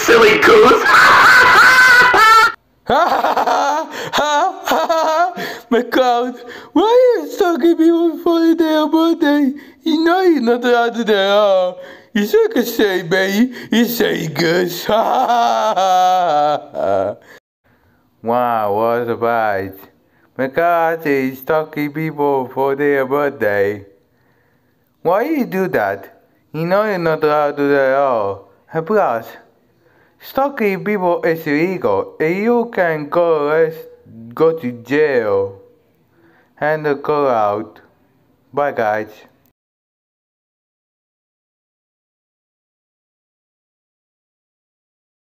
silly goose! My God, why are you stalking people for their birthday? You know you're not allowed to do that. You're such a silly baby. You're silly goose. Wow, what a bite. My God is stalking people for their birthday. Why you do that? You know you're not allowed to do that at all. And plus, stalking people is illegal and you can go to jail and go out. Bye guys.